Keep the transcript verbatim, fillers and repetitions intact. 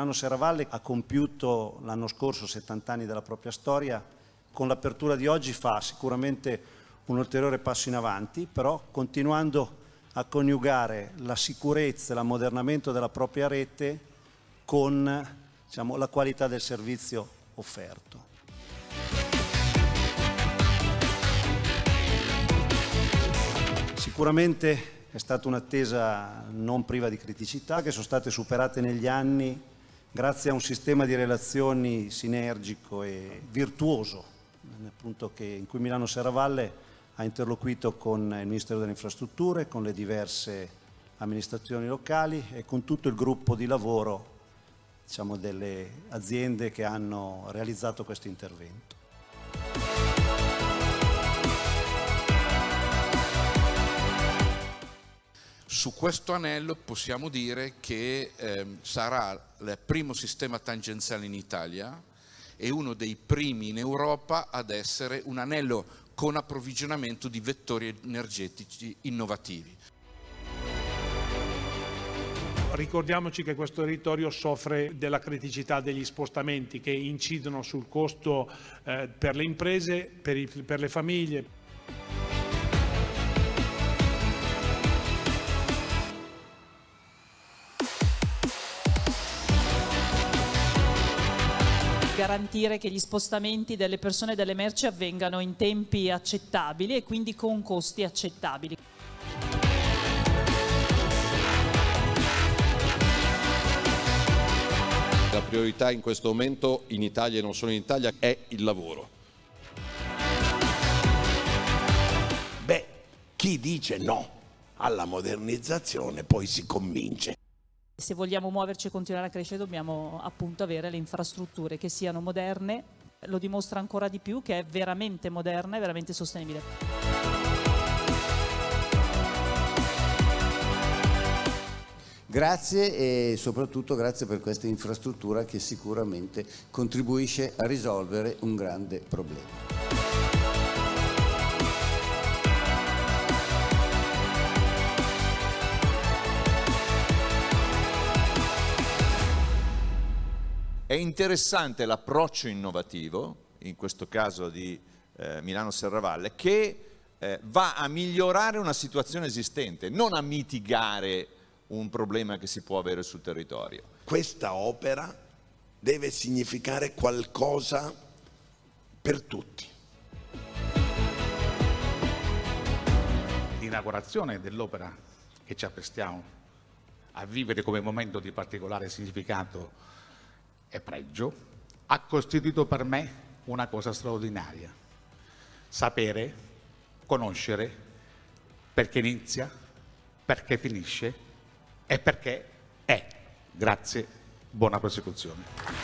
Milano Serravalle ha compiuto l'anno scorso settanta anni della propria storia. Con l'apertura di oggi fa sicuramente un ulteriore passo in avanti, però continuando a coniugare la sicurezza e l'ammodernamento della propria rete con, diciamo, la qualità del servizio offerto. Sicuramente è stata un'attesa non priva di criticità, che sono state superate negli anni grazie a un sistema di relazioni sinergico e virtuoso, appunto, che, in cui Milano Serravalle ha interloquito con il Ministero delle Infrastrutture, con le diverse amministrazioni locali e con tutto il gruppo di lavoro, diciamo, delle aziende che hanno realizzato questo intervento. Su questo anello possiamo dire che eh, sarà il primo sistema tangenziale in Italia e uno dei primi in Europa ad essere un anello con approvvigionamento di vettori energetici innovativi. Ricordiamoci che questo territorio soffre della criticità degli spostamenti che incidono sul costo eh, per le imprese, per, i, per le famiglie. Garantire che gli spostamenti delle persone e delle merci avvengano in tempi accettabili e quindi con costi accettabili. La priorità in questo momento in Italia e non solo in Italia è il lavoro. Beh, chi dice no alla modernizzazione poi si convince. Se vogliamo muoverci e continuare a crescere dobbiamo appunto avere le infrastrutture che siano moderne, lo dimostra ancora di più che è veramente moderna e veramente sostenibile. Grazie e soprattutto grazie per questa infrastruttura che sicuramente contribuisce a risolvere un grande problema. È interessante l'approccio innovativo, in questo caso di eh, Milano Serravalle, che eh, va a migliorare una situazione esistente, non a mitigare un problema che si può avere sul territorio. Questa opera deve significare qualcosa per tutti. L'inaugurazione dell'opera che ci apprestiamo a vivere come momento di particolare significato e pregio, ha costituito per me una cosa straordinaria. Sapere, conoscere, perché inizia, perché finisce e perché è. Grazie, buona prosecuzione.